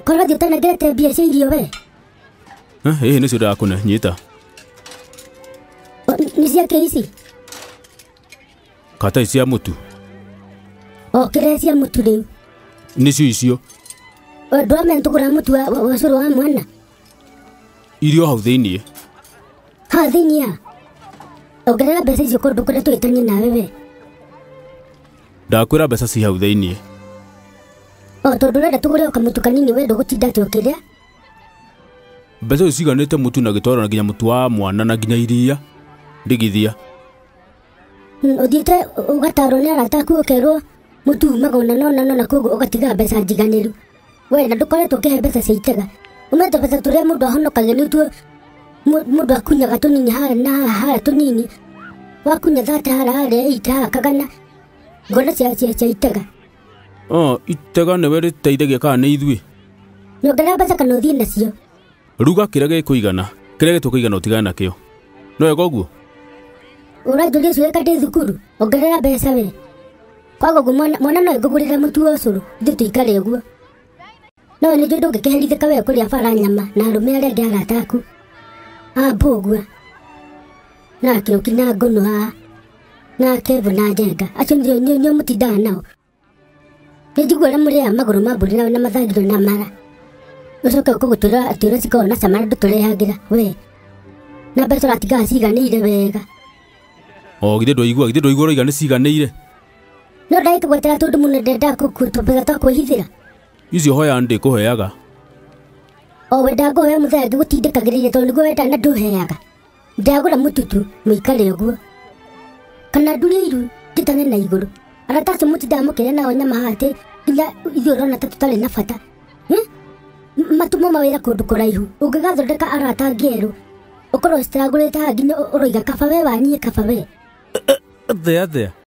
Korwo thiũtanengete mbia cia irio we. Nĩ cio ndakũne nyita. Nĩ ciake ici? Kata cia mũtu. Kĩrĩa cia mũtu rĩu? Nĩcio icio. Ndwamenya tũgũra mũtu wa cũrũ wa mwana? Irio hau thĩiniĩ. Ha thĩiniĩ ha? Ongerera mbeca icio kũndũ kũrĩa twĩtanie nawe we. Ndakwĩra mbeca ci hau thĩiniĩ. Tondũ ũrenda tũgũre o kamũtu kanini we ndũgũtinda atĩ ũkĩrĩa? Mbeca icio ciganĩte mũtu na gĩtoro na nginya mũtu wa mwana na nginya iria ndigithia. Ũthiĩte ũgatarwo nĩ arata aku ũkerwo mũtu umaga ũna na koguo ũgatiga mbeca njiganĩru. We na ndũkoretwo ũkĩhe mbeca cia itega. Ũmete mbeca tũrĩa mũndũ ahonokagia nĩtuo mũndũ akunyaga tũnini harĩa na harĩa tũnini. Wakunya thate harĩa ita kagana ngona cia itega. Itega nĩwe rĩteithagia kana nĩ ithuĩ? Nyongerera mbeca kana ũthiĩ nacio. Ruga kĩrĩa gĩkũigana, kĩrĩa gĩtũkũigana ũtigane nakĩo. No wega ũguo? Ũranjũria ũcio weka ndĩ thukuru, ongerera mbeca we. Kwaga ũguo mwana no ngũgũrĩre mũtu wa ũcũrũ, ithuĩ tũikare ũguo. No nĩ njũĩ ndũngĩkĩherithĩka we kũrĩa bara nyama na arũme arĩa angĩ arata aku. Mbũgua na Kĩrũki na Ngũnũ na Kevo na Njenga, acio nĩo mũtindaga nao. Nĩ njigua ũrĩa mũrĩaga magũrũ ma mbũri na mathagiro na mara. Ũcoke ũkũgũtwĩra atĩ ũrĩa cikoragwo na cama ndũtũrehagĩra we. Na mbeca ũratigaga ciganĩire wega. Githĩ ndwaigua ũroiga nĩ ciganĩire? No ndagĩkũgwetera tondũ mũno ndendaga tũbeca twa kwĩhithĩra. Icio hoya ndĩkũheaga. Wenda ngũhe mũthenya ngĩgũtindĩkagĩrĩire tondũ nĩguo wenda na ndũheaga. Ndagũra mũtutu mũikare ũguo. Kana ndurie iru ndĩtane na igũrũ. Arata acio mũtindaga mũkĩrĩa nao nyama hatĩ nginya ithuĩ ũrona ta tũtarĩ na bata. Matuma mawĩra kũndũ kũraihu. Ũngĩgathondeka arata angĩ ũkorwo citaragũrĩte haha nginya ũroiga kaba we wanyie kaba we. Thea